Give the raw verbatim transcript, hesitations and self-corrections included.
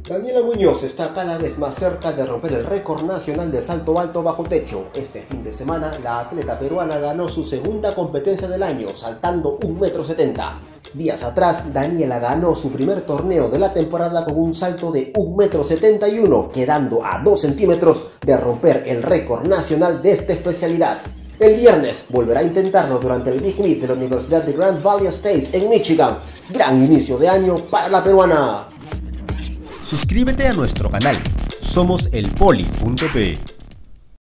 Daniela Muñoz está cada vez más cerca de romper el récord nacional de salto alto bajo techo. Este fin de semana, la atleta peruana ganó su segunda competencia del año, saltando un metro setenta. Días atrás, Daniela ganó su primer torneo de la temporada con un salto de un metro setenta y uno, quedando a dos centímetros de romper el récord nacional de esta especialidad. El viernes volverá a intentarlo durante el Big Meet de la Universidad de Grand Valley State en Michigan. Gran inicio de año para la peruana. Suscríbete a nuestro canal. Somos el poli punto pe.